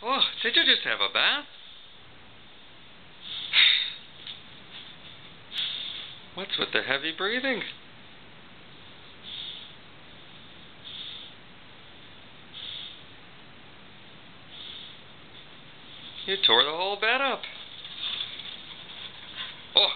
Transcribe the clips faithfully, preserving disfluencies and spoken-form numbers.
Oh, did you just have a bath? What's with the heavy breathing? You tore the whole bed up. Oh!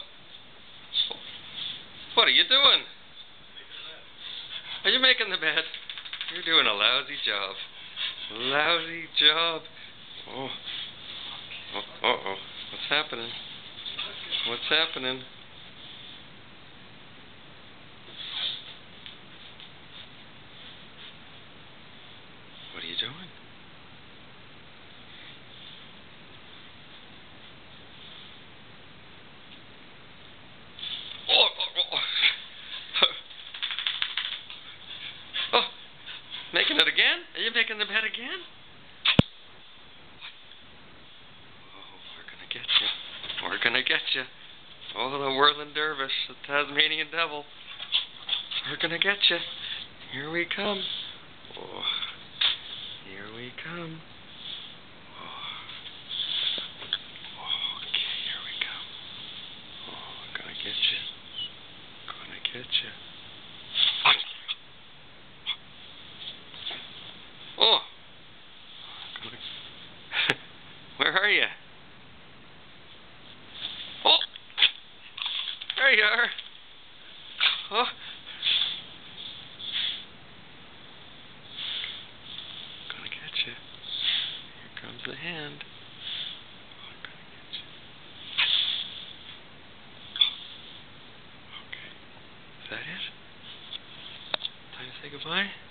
What are you doing? Are you making the bed? You're doing a lousy job. Lousy job. Oh. Oh, uh-oh. What's happening? What's happening? What are you doing? Oh, oh, oh. Oh, making it again? Are you making the bed again? Oh, we're gonna get you. We're gonna get you. Oh, the whirling dervish, the Tasmanian devil. We're gonna get you. Here we come. Oh, here we come. Oh. Oh, okay, here we come. Oh, we're gonna get you. Gonna get you. Oh. Where are you? Oh. There you are. Oh. Gonna get you. Here comes the hand. Oh, I'm gonna get you. Okay. Is that it? Time to say goodbye?